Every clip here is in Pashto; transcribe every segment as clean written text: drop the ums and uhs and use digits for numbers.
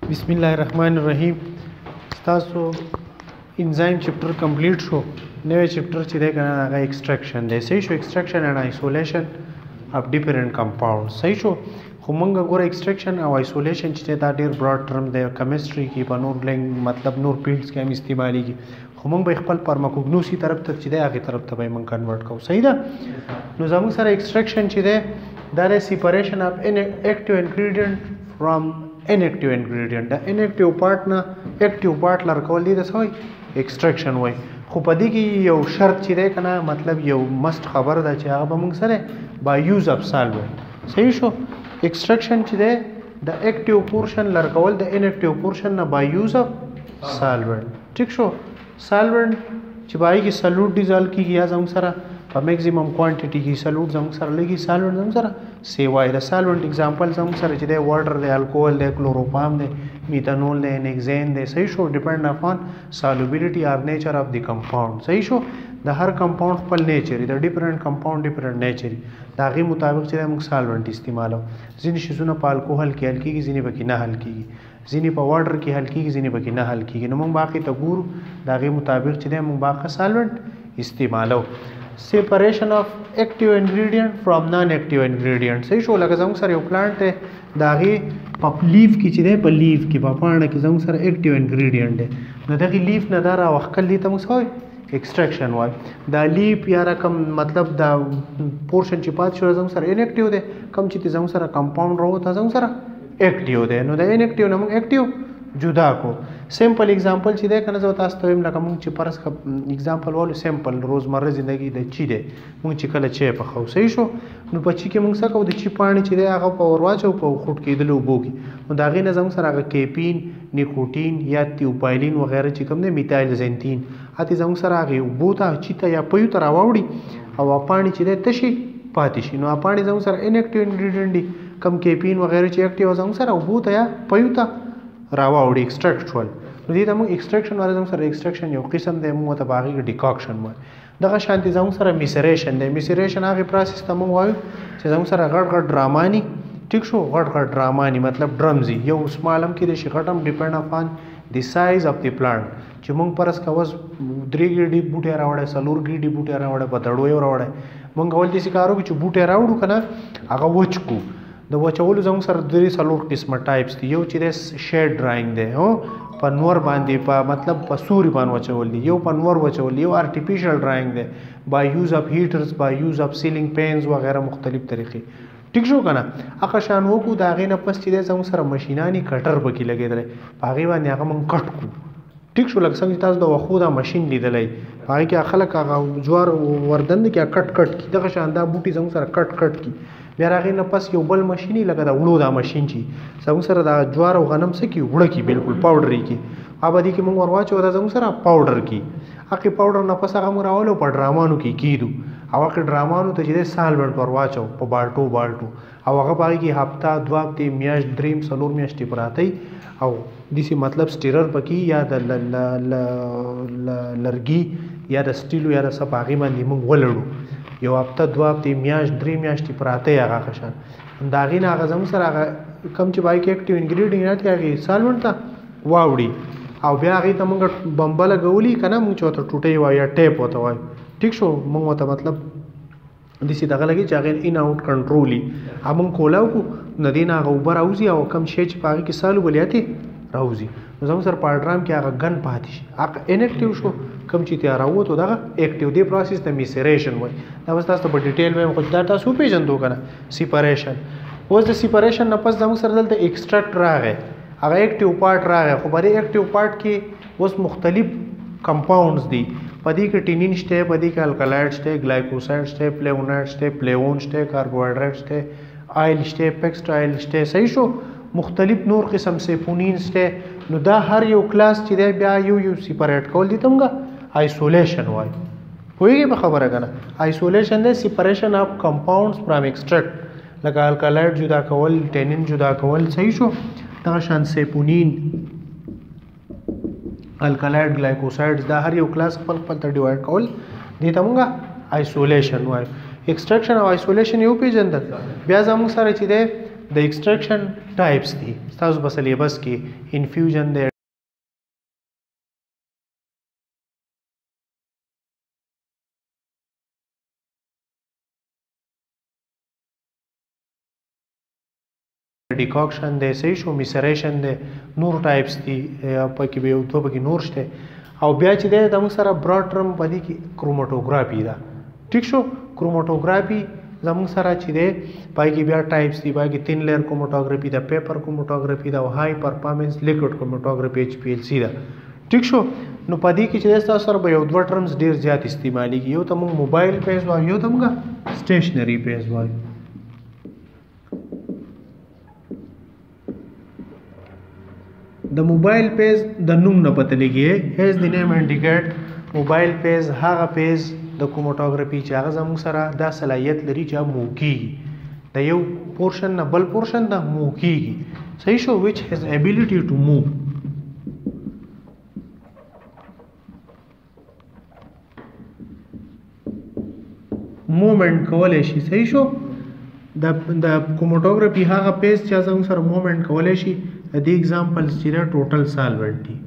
بسم الله الرحمن الرحیم. تاسو انزایم چپټر کمپلیټ شو. نوې چپټر چې دی کنه هغه ایکسټراکشن دی. صحیح شو. ایکسټراکشن اینڈ آیسولیشن اف ډیفرنٹ کمپاونډ. صحیح شو. خو مونږ ګوره ایکسټراکشن او آیسولیشن چې دا ډیر براډ ټرم دی. کیمستري کې په نور لنګ مطلب نور فیلډز کې هم استعمالېږي. خو مونږ به خپل فارماکوګنوسي طرف ته چې دی هغه طرف ته به مونږ کنورټ کوو. صحیح ده. نو زموږ سره ایکسټراکشن چې دی دا د سیپریشن اف ان اکټیو انګریډینټ فرام inactive ingredient. The inactive part نه active part لر کول دي د سوي extraction وای. خو په دې کې یو شرط چې دی کنه مطلب یو مست خبر ده چې هغه به موږ سره by use of solvent. صحیح شو. extraction چې دی د active portion لر کول د inactive portion نه by use of solvent. ٹھیک شو. solvent چې بای کې solute dissolve کیږي یا زموږ سره په میکسیمم کوانټیټي کې solute زموږ سره لګي. solvent زموږ سره سیوای د solvent اگزامپل زموږ سره چې دی واټر دی، الکوهول دی، کلوروفارم دی، میتانول دی، نیکزین دی. صحیح شو. ډیپند اپون solubility or nature of the compound. صحیح شو. د هر کمپاوند خپل نیچر دی. د ډیفرنٹ کمپاوند ډیفرنٹ نیچر دا غي مطابق چې موږ solvent استعمالو. ځینې شیزونه په الکوهول کې حل کیږي، ځینې پکې نه حل کیږي، ځینې په واټر کې حل کیږي، ځینې پکې نه حل کیږي. نو موږ باقي ته ګورو دا غي مطابق چې موږ باقي solvent استعمالو. separation of active ingredient from non-active ingredient. صحیح شو. لکه زموږ سره یو پلانټ دی دا غي په لیف کې چې دی په لیف کې په پاڼه کې زموږ سره active ingredient دی. نو دغه لیف نه دا را وخکل دي ته موږ وایو extraction وایو. دا لیف یا رقم مطلب دا پورشن چې پات شو زموږ سره inactive دی، کم چې زموږ سره کمپاوند راوته زموږ سره active دی. نو دا inactive نه موږ active جدا کو. سیمپل اگزامپل چې دی کنه زه تاسو ته ویم لکه موږ چې پرس اگزامپل والو سیمپل روزمره زندگی د چی دی موږ چې کله چی په خو. صحیح شو. نو په چی کې موږ څه کوو د چی پانی چې دی هغه په ورواچو په خټ کېدل او بوګي. نو دا غي نه زموږ سره هغه کیپین، نیکوټین یا تیوپایلین وغیرہ چې کوم دی میتایل زنتین اته زموږ سره هغه بوته چې ته یا پيو تر راوړي او پانی چې دی تشي پاتې شي. نو پانی زموږ سره انیکټیو انګریډینټ دی. کم کیپین وغیرہ چې اکټیو زموږ سره بوته یا پيو ته راوړي ایکسټراکټ شول. نو دې ته موږ ایکسټراکشن وایو. زموږ سره ایکسټراکشن یو قسم دی، موږ ته باغی ډیکاکشن وایو. دغه شانتي زموږ سره میسریشن دی. میسریشن هغه پروسس ته موږ وایو چې زموږ سره غړ غړ ډرامانی. ټیک شو. غړ غړ ډرامانی مطلب ډرمزي یو سمالم کې د شغټم ډیپند اپان دی سایز اف دی پلانټ. چې موږ پرس کوز 3 ګډي بوټي راوړل، سلور ګډي بوټي راوړل، په دړوي راوړل. موږ ول دي سکارو چې بوټي راوړو کنه هغه وچکو. د وچولو زموږ سره درې څلور قسمه ټایپس دي. یو چې د شیډ ډراینګ دی، هو په نور باندې په مطلب په سوري باندې وچول دي. یو په نور وچول دي. یو ارتفیشل ډراینګ دی بای یوز اف هیټرز، بای یوز اف سیلینګ پینز وغیرہ مختلف طریقې. ټیک شو کنه. هغه شان وکړو دا غي نه پس چې زموږ سره ماشینانی کټر بکی لګیدل هغه باندې هغه مونږ کټ کو. ټیک شو. لکه څنګه تاسو د وخو دا ماشين لیدلای هغه کې خلک هغه جوار وردند کې کټ کټ کی. دغه شان دا بوټي زموږ سره کټ کټ کی. بیا راغی نه پس یو بل ماشيني لګا دا وړو دا ماشين چی زموږ سره دا جوار او غنم سکی وړه کی بالکل پاوډر کی. ابدي کې موږ ورواچو دا زموږ سره پاوډر کی. هغه پاوډر نه پس هغه موږ راولو په ډرامانو کې کیدو. او هغه ډرامانو ته چې سالوینټ ورواچو په بالټو او هغه باندې کې هفته دوا ته میاش دریم سلور میاشتې پراته او دسی مطلب سټیرر پکې یا د لرګي یا د سټیلو یا د سپاغي باندې موږ ولړو. یو هفته دوا ته میاش درې میاشتې پراته هغه خشان دا غي نه هغه زموږ سره هغه کم چې بای کې اکټیو انګریډینټ نه هغه سالوینټ ته واوړي او بیا هغه ته موږ بمبل غولي کنه موږ چوته ټوټي وای یا ټیپ وته وای. ٹھیک شو. موږ ته مطلب دسی دغه لګي چې هغه ان اوټ کنټرولي هم کولاو کو ندینا هغه اوبر اوزي او کم شي چې پاږي کې سالو بلیاتي راوزي. نو زموږ سره پارډرام کې هغه غن پاتې شي. هغه انیکټیو شو. کم چې تیار راوته دغه اکټیو دی پروسس د میسریشن وای. دا واسطه تاسو په ډیټیل مې خو دا تاسو پیژندو کنه. سیپریشن اوس د سیپریشن نه پس زموږ سره دلته ایکسټراکټ راغی. هغه اکټیو پارت راغی. خو بری اکټیو پارت کې اوس مختلف کمپاونډز دي. پدې کې ټینین شته، پدې کې الکالایډ شته، ګلایکوسایډ شته، فلیوونایډ شته، فلیوون شته، کاربوهایډریټ شته، آیل شته، پیکسټایل شته. صحیح شو. مختلف نور قسم سیپونین شته. نو دا هر یو کلاس چې دی بیا یو سیپریټ کول دي تمګه آیسولیشن وای. پوهیږئ په خبره کنه. آیسولیشن دی سیپریشن اف کمپاونډز فرام ایکسټراکټ. لکه الکالایډ جدا کول، ټینین جدا کول. صحیح شو. دا شان سیپونین، الکالایډ، ګلایکوسایډز دا هر یو کلاس خپل خپل ته ډیوایډ کول دي تمګه آیسولیشن وای. ایکسټراکشن او آیسولیشن یو پیژندل. بیا زموږ سره چې دی د ایکسټریکشن ټایپس دي تاسو په سلیبس کې انفیوژن دی ډیکاکشن دی صحیح شو میسریشن دی نور ټایپس دي پکې به یو دوه پکې نور شته او بیا چې دی زموږ سره براډ ټرم په دې کې کروماتوګرافي ده ټیک شو کروماتوګرافي زموږ سره چې دی پای کې بیا ټایپس دي پای کې 3 لیئر کروماتوګرافي ده پیپر کروماتوګرافي ده او های پرفارمنس لیکوډ کروماتوګرافي HPLC ده ټیک شو نو په دې کې چې تاسو سره به یو دوه ټرمز ډیر زیات استعمالي یو ته موږ موبایل پیز وایو یو ته موږ سټیشنری پیز وایو د موبایل پیز د نوم نه پته لګي هیز د نیم انډیکیټ موبایل پیز هغه پیز د کروماتوګرافي چې هغه زموږ سره دا صلاحیت لري چې موکي د یو پورشن نه بل پورشن د موکي صحیح شو which has ability to move موومنت کولای شي صحیح شو د کروماتوګرافي هغه پیز چې زموږ سره موومنت کولای شي د ایگزامپلز چې دا ټوټل سالوینټ دي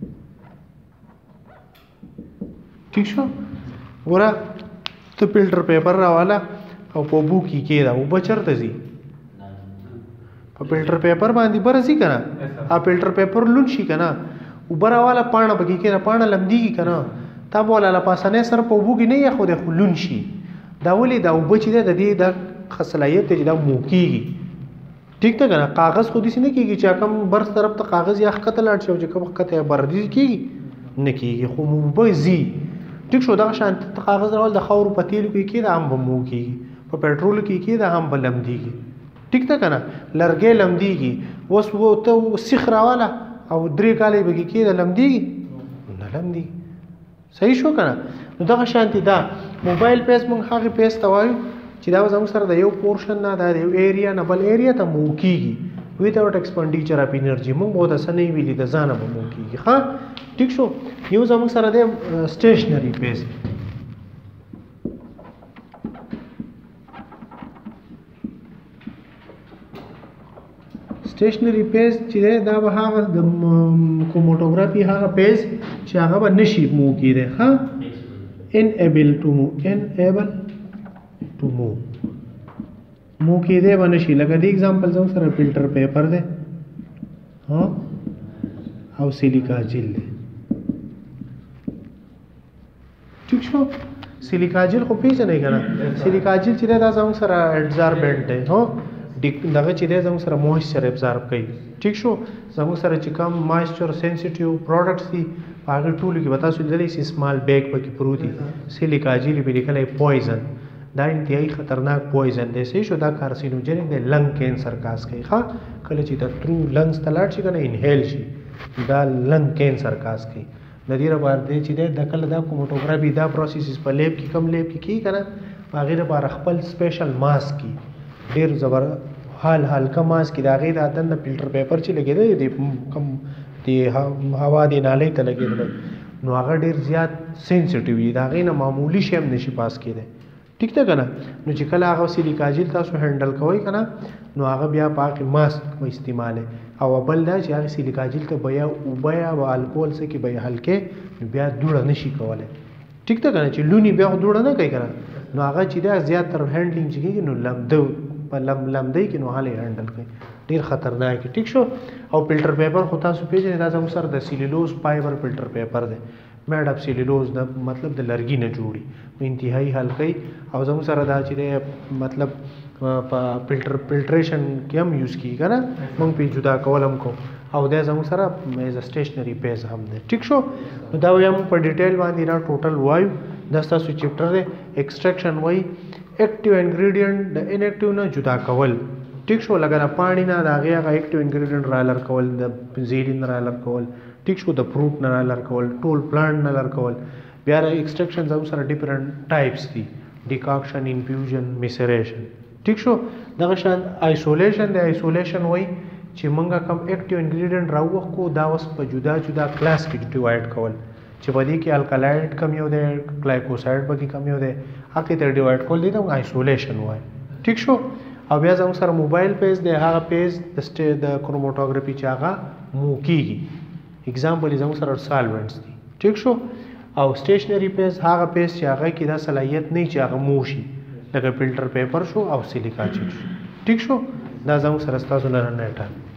ٹھیک شو ګوره ته فلټر پیپر راواله او په بو کې کېده او بچرته زی په فلټر پیپر باندې برسي کنه ا فلټر پیپر لون شي کنه او براواله پاڼه بګی کېده پاڼه لمدیږي کنه تا بوله لا پاسنه سر په بو کې نه یې خو د خلون شي دا ولې دا وبچ دې د دې د خصلایت چې دا موکیږي ٹھیک ته کنه کاغذ خو دې نه کیږي چې کوم برس طرف ته کاغذ یا خط لاړ شي او چې کوم خط بردي کیږي نه کیږي خو موبایزي ټیک شو دا شانت کاغذ راول د خاور په تیلو کې کېده هم بمو کیږي په پېټرول کې کېده هم بلمديږي ټیک ته کنه لرګې لمديږي اوس وو ته سیخ راواله او درې کالې بګي کېده لمديږي نه لمدي صحیح شو کنه نو دا شانتي دا موبایل پیس مونږ هغه پیس ته وایو چې دا زموږ سره د یو پورشن نه دا یو ایریا نه بل ایریا ته مو کیږي without expenditure of energy مونږ به د سنې ویلي د ځانه به مو کیږي ها ټیک شو یو زموږ سره د سټیشنری پیس سټیشنری پیس چې دا به هغه د کروماتوګرافي هغه پیس چې هغه به نشي مو کیږي ها enable to move مو کې دی باندې شي لکه دی example زو سره فلټر پیپر دی ها او سیلیکا جیل دی ٹھیک شو سیلیکا جیل خو پیژنې کنه سیلیکا جیل چې دا زو سره ابزاربنت دی هو دغه چې دی زو سره موئسچر ابزارب کوي ٹھیک شو زو سره چې کم موئسچر سنسټیو پروډکټس دي هغه ټول کې وتا سو دلې سمال بیگ پکې پروتي سیلیکا جیل به لیکلای پویزن دا انتهایی خطرناک پویزن دی صحیح شو دا کارسینوجنک دی لنګ کینسر کاس کوي ښه کله چې دا ترو لنګز ته لاړ شي کنه انهیل شي دا لنګ کینسر کاس کوي د دې لپاره دی چې د کله دا کروماتوګرافي دا پروسیس په لیب کې کم لیب کې کی کنه هغه لپاره خپل سپیشل ماسک کی ډیر زبر حال کم ماسک کی دا غي د دند فلټر پیپر چې لګیدل دی کم دی هوا دی نالې ته لګیدل نو هغه ډیر زیات سنسټیو دی دا غي نه معمولی شی هم نشي پاس کېده ٹھیک ده کنه نو چې کله هغه سیلیکا جیل تاسو هندل کوئ کنه نو هغه بیا پاک ماسک استعماله او بل دا چې هغه سیلیکا جیل ته بیا او بیا او الکول سره کې بیا هلکه بیا دوړه نشي کوله ٹھیک ده کنه چې لونی بیا دوړه نه کوي کنه نو هغه چې دا زیات تر هندلینګ چې نو لمدو په لمدای کې نو حاله هندل کوي ډیر خطرناک ټیک شو او فلټر پیپر خو تاسو پیژنئ دا زموږ سره د سیلولوز فایبر فلټر پیپر دی میډ اپ سیلولوز دا مطلب د لرګي نه جوړي انتهایی هلکي او زموږ سره دا چې مطلب په فلټریشن کې هم یوز کیږي کنه موږ په جدا کولم کو او دا زموږ سره ایز سټیشنری پیز هم دی ټیک شو نو دا ویم په ډیټیل باندې را ټوټل وایو دا تاسو چپټر دی ایکسټریکشن وای اکټیو انګریډینټ د انیکټیو نه جدا کول ټیک شو لګا پانی نه دا هغه اکټیو انګریډینټ را لر کول د زیرین را لر کول ټیک شو د فروټ نه را لر کول ټول پلانټ نه لر کول بیا ایکسټریکشن زموږ سره ډیفرنٹ ټایپس دي ډیکاکشن انفیوژن میسریشن ټیک شو دغه شان آیسولیشن د آیسولیشن وای چې مونږه کم اکټیو انګریډینټ راوخ کو دا وس په جدا جدا کلاس کې ډیوایډ کول چې په دې کې الکالایډ کم یو دی گلایکوسایډ به کم یو دی هغه ته ډیوایډ کول دي دا آیسولیشن وای ټیک شو او بیا زموږ سره موبایل پیج دی هغه پیج د کروماتوګرافي چې هغه مو کیږي اگزامپل زموږ سره سالوینټس دي ټیک شو او سټیشنری پیج هغه پیج چې هغه کې دا صلاحیت نه چې هغه مو شي لکه فلټر پیپر شو او سیلیکا چیټ شو ټیک شو دا زموږ سره ستاسو نن نه